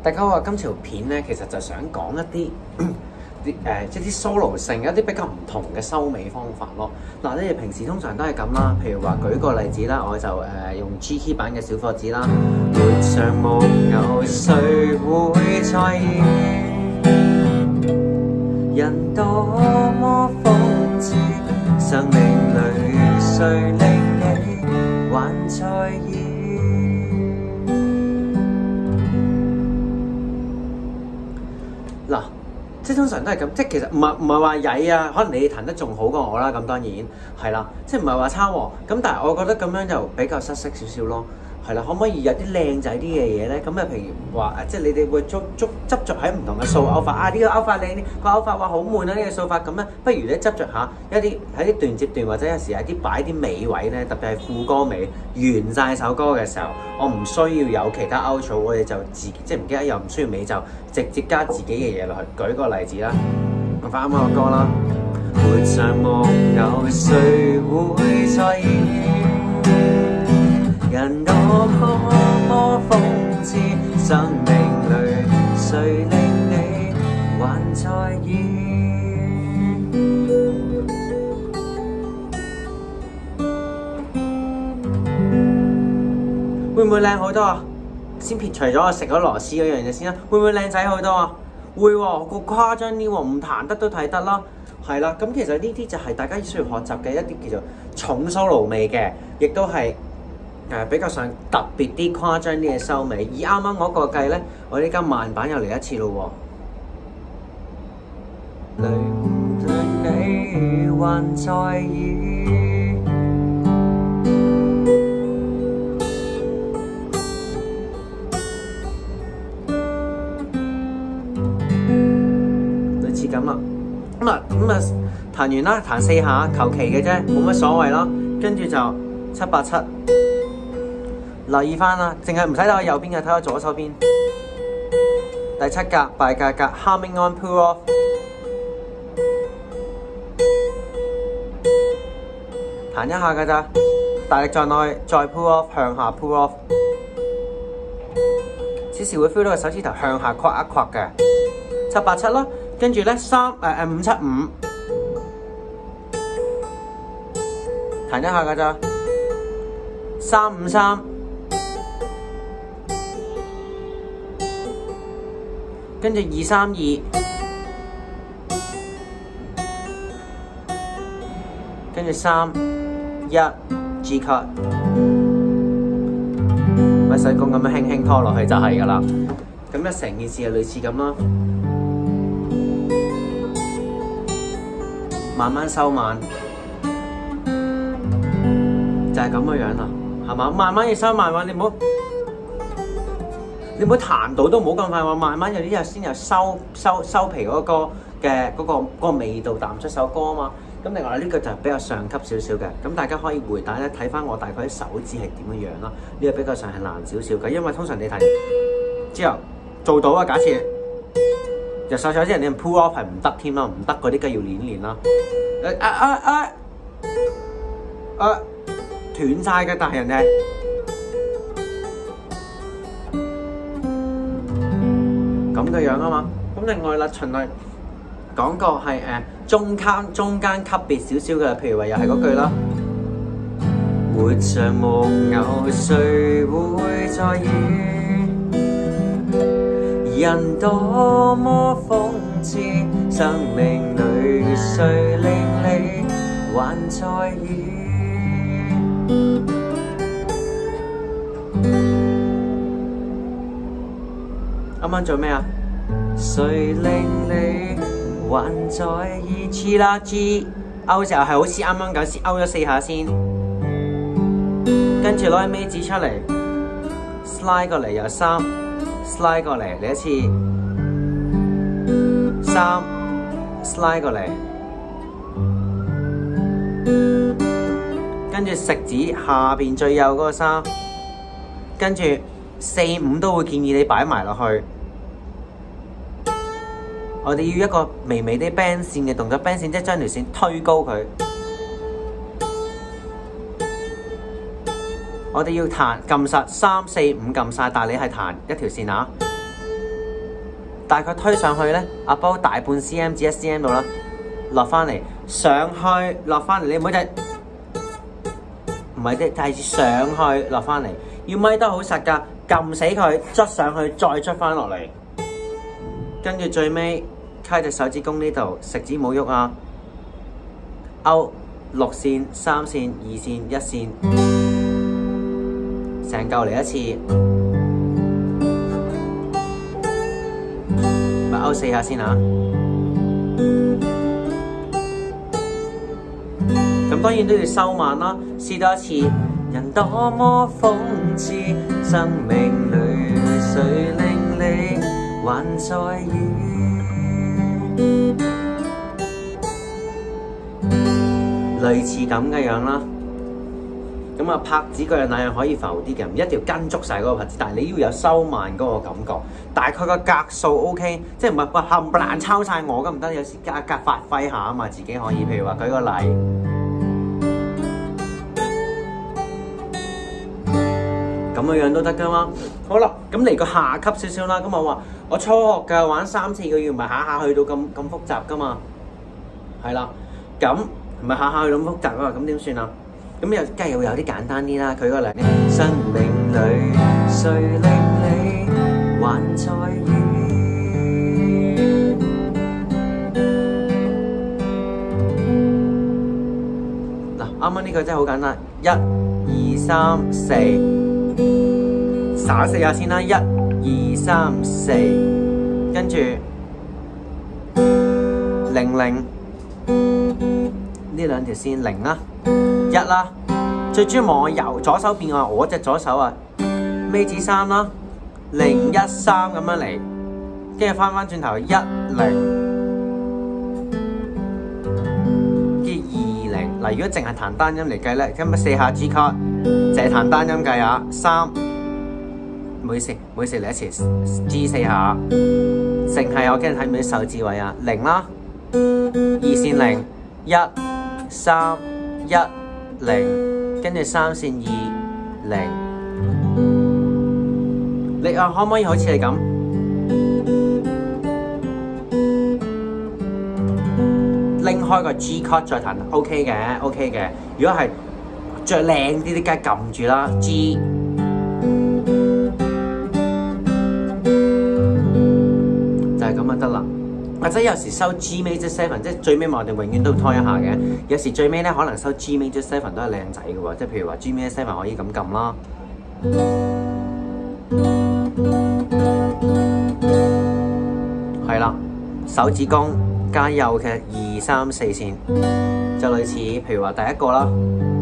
大家話今條片咧，其實就想講一啲即係啲 solo 性一啲比較唔同嘅收尾方法咯。嗱，你哋平時通常都係咁啦，譬如話舉個例子啦，我就用 G key 版嘅小伙子啦，沒上冇有誰會在意，人多麼諷刺，生命裏誰令你還在意？嗱，即係通常都係咁，即係其實唔係話曳啊，可能你彈得仲好過我啦，咁當然係啦，即係唔係話差喎，咁但係我覺得咁樣就比較失色少少咯，係啦，可唔可以有啲靚仔啲嘅嘢咧？咁啊，譬如話即係你哋會執着喺唔同嘅掃偶法啊，呢個偶法靚啲，個偶法話好悶啊，呢個掃法咁咧，不如咧執着下一啲喺啲段接段或者有時係啲擺啲尾位咧，特別係副歌尾完晒首歌嘅時候，我唔需要有其他 outro， 我哋就自即係唔記得又唔需要尾就直接加自己嘅嘢落去。舉個例子啦，我翻啱啱個歌啦，沒上夢有誰會在意，人多麼諷刺，生命裏誰令你還在意？會唔會靚好多啊？先撇除咗我食咗螺絲嗰樣嘢先啦，會唔會靚仔好多啊？會喎，好誇張啲喎，唔彈得都睇得啦，係啦。咁其實呢啲就係大家需要學習嘅一啲叫做重 solo 味嘅，亦都係比較上特別啲、誇張啲嘅收尾。而啱啱嗰個計咧，我呢家慢版又嚟一次咯喎。對你還在意，類似咁啦。咁啊彈完啦，彈4下，求其嘅啫，冇乜所謂咯。跟住就7、8、7。留意翻啦，淨係唔使睇我右邊嘅，睇我左手邊。第7格敗格 ，humming on pull off， 彈一下㗎咋，大力再落去，再 pull off 向下 pull off， 此時會 feel 到個手指頭向下跨一跨嘅，7、8、7咯，跟住咧5、7、5，彈一下㗎咋，3、5、3。跟住2、3、2，跟住3、1 G cut， 咪細弓咁樣輕輕拖落去就係㗎啦。咁咧成件事係類似咁啦，慢慢收慢，就係咁嘅樣啦，係嘛？慢慢要收慢喎，你唔好彈到都唔好咁快喎，慢慢有啲先有收皮嗰個嘅嗰個味道淡出首歌啊嘛。咁另外呢個就係比較上級少少嘅，咁大家可以回帶咧睇翻我大概啲手指係點樣樣啦。呢個比較上係難少少嘅，因為通常你彈之後做到啊，假設就手指人哋 pull off 係唔得添啦，唔得嗰啲梗係要練啦。斷晒嘅，但係人哋咁嘅樣啊嘛。咁另外啦，循例講過係中間級別少少嘅，譬如話又係嗰句啦。沒上夢有誰會在意，人多麼諷刺，生命裏誰令你還在意？啱啱做咩啊？誰令你還在意？黐啦 G 勾嘅時候係好似啱啱咁，先勾咗4下先，跟住攞啲尾指出嚟 ，slide 過嚟又3 slide 過嚟嚟一次3 slide 過嚟，跟住食指下邊最右嗰個3，跟住4、5都會建議你擺埋落去。我哋要一個微微啲 band 線嘅動作 ，band 線即係將條線推高佢。我哋要彈撳實3、4、5撳晒，但係你係彈一條線啊。 大概推上去咧，above 大半 cm 至1cm 度啦，落翻嚟，上去落翻嚟，你唔好睇，唔係啲係上去落翻嚟，要咪得好實㗎，撳死佢，捽上去再捽翻落嚟，跟住最尾揩隻手指公呢度，食指冇喐啊，勾6線、3線、2線、1線，成嚿嚟一次。勾4下先嚇，咁當然都要收慢啦，試多一次。人多麼諷刺，生命裏誰令你還在意？類似咁嘅樣啦。咁啊，拍子嗰樣那樣可以浮啲嘅，唔一定要跟足晒嗰個拍子，但係你要有收慢嗰個感覺，大概個格數 OK， 即係唔係話冚唪唥抄晒我咁唔得，有時格發揮下啊嘛，自己可以，譬如話舉個例，咁嘅樣都得噶嘛。好啦，咁嚟個下級少少啦，咁我話我初學嘅玩3-4個月，唔係下下去到咁複雜噶嘛，係啦，咁唔係下下去到咁複雜啊，咁點算啊？咁又梗係會有啲簡單啲啦，佢嗰兩生命裏誰令你還在意？嗱，啱啱呢個真係好簡單，1、2、3、4，耍4下先啦，1、2、3、4，跟住0、0，呢兩條線0啦。1啦，最主要望我右左手邊啊，我隻左手啊，尾指3啦，0、1、3咁樣嚟，跟住翻轉頭1、0，跟住2、0。嗱，如果淨係彈單音嚟計咧，咁咪4下 G chord， 淨係彈單音計啊，3，每四嚟一次 G 4下，淨係我驚睇唔到手指位啊，0啦，2線0、1、3、1、0，跟住3線2、0，你啊可唔可以好似你咁拎開個 G chord 再彈 ？OK 嘅，OK 嘅。如果係着靚啲，梗係撳住啦 G， 就係咁就得啦。或者有時收 G major 7，即係最尾我哋永遠都拖一下嘅。有時最尾咧可能收 G major 7都係靚仔嘅喎，即係譬如話 G major 7可以咁撳啦。係啦，手指公加右嘅2、3、4線，就類似譬如話第一個啦。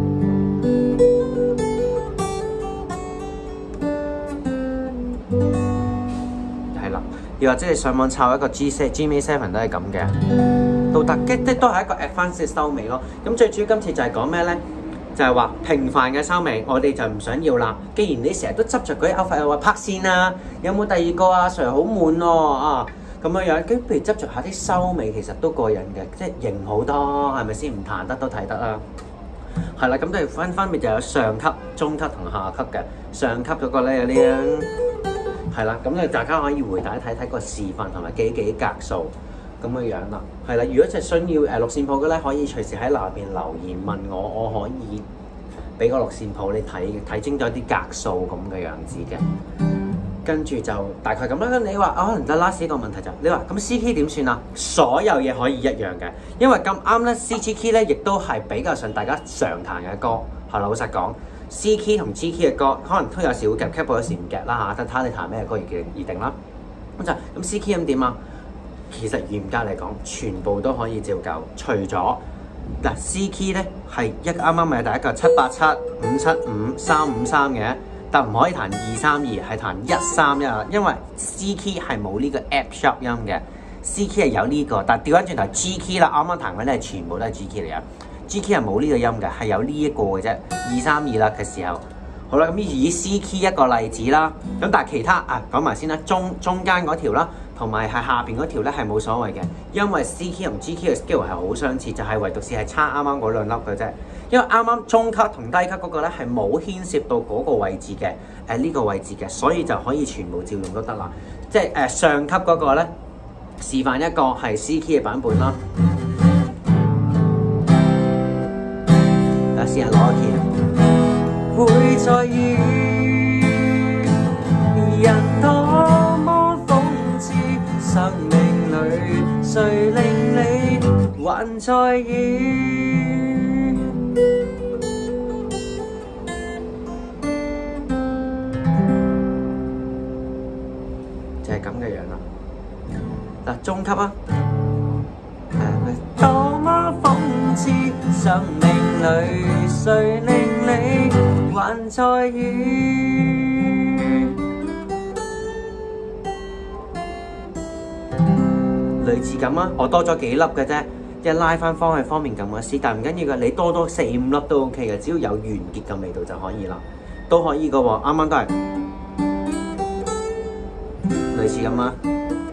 又或者你上網抄一個 G major 7都係咁嘅，都得嘅，即都係一個 advanced 嘅收尾咯。咁最主要今次就係講咩咧？就係話平凡嘅收尾，我哋就唔想要啦。既然你成日都執着嗰啲 outfit 又話拍線啊，有冇第二個啊？Sir 好悶喎啊咁樣樣，咁譬如執着下啲收尾，其實都過癮嘅，即係型好多，係咪先？唔彈得都睇得啦。係啦，咁就分別就有上級、中級同下級嘅。上級嗰個咧有呢樣。係啦，咁你大家可以回帶睇睇個示範同埋幾格數咁嘅樣啦。係啦，如果就需要六線譜嘅咧，可以隨時喺下邊留言問我，我可以俾個六線譜你睇清楚啲格數咁嘅樣子嘅。跟住就大概咁啦。你話可能得 last 一個問題就你話咁 C key 點算啊？所有嘢可以一樣嘅，因為咁啱咧 C key 咧亦都係比較上大家常彈嘅歌。係老實講。C key 同 G key 嘅歌，可能都有時會夾 cap， 有時唔夾啦嚇，睇下你彈咩歌而定啦。咁就咁 C key 咁點啊？其實嚴格嚟講，全部都可以照舊，除咗嗱 C key 咧係啱啱咪第一個787、575、353嘅，但唔可以彈232，係彈131，因為 C key 係冇呢個 F sharp 音嘅 ，C key 係有呢個，但調翻轉頭 G key 啦，啱啱彈嗰啲係全部都係 G key 嚟啊。G key 係冇呢個音嘅，係有呢一個嘅啫，232啦嘅時候。好啦，咁以 C key 一個例子啦，咁但係其他講埋先啦，中間嗰條啦，同埋係下邊嗰條咧係冇所謂嘅，因為 C key 同 G key 嘅 scale 係好相似，就係唯獨是係差啱啱嗰兩粒嘅啫。因為啱啱中級同低級嗰個咧係冇牽涉到嗰個位置嘅，呢個位置嘅，所以就可以全部照用都得啦。 即係上級嗰個咧，示範一個係 C key 嘅版本啦。試下攞一 key 啊！會在意人多麼諷刺，生命裏誰令你還在意？就係咁嘅樣啦。嗱，中級啊！多麼諷刺，生命裏誰令你還在意？類似咁啊，我多咗幾粒嘅啫，即係拉翻方向方面撳個 C， 但唔緊要嘅，你多4、5粒都 OK 嘅，只要有完結嘅味道就可以啦，都可以嘅喎，啱啱都係類似咁啊。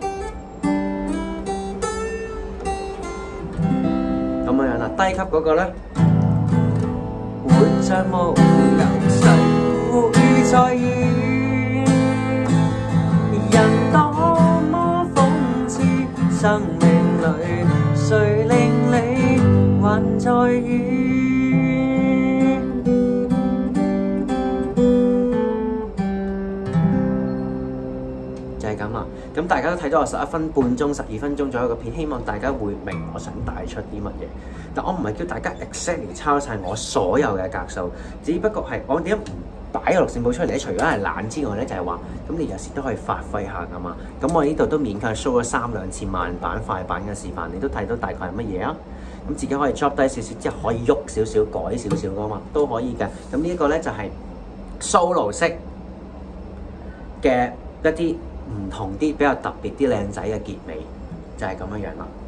咁樣啦，低級嗰個咧，活着無人誰會在意？人多麼諷刺，生命裏誰令你還在意？就係咁啦。咁大家都睇到我11分半鐘、12分鐘左右嘅片，希望大家會明我想帶出啲乜嘢。但我唔係叫大家 exactly 抄晒我所有嘅格數，只不過係我點解唔擺個六線譜出嚟咧？除咗係懶之外咧，就係話咁你有時都可以發揮下噶嘛。咁我呢度都勉強 show 咗3、2次慢版、快版嘅示範，你都睇到大概係乜嘢啊？咁自己可以 drop 低少少，即係可以喐少少、改少少噶嘛，都可以嘅。咁呢一個咧就係 solo 式嘅一啲唔同啲、比較特別啲靚仔嘅結尾，就係咁樣樣啦。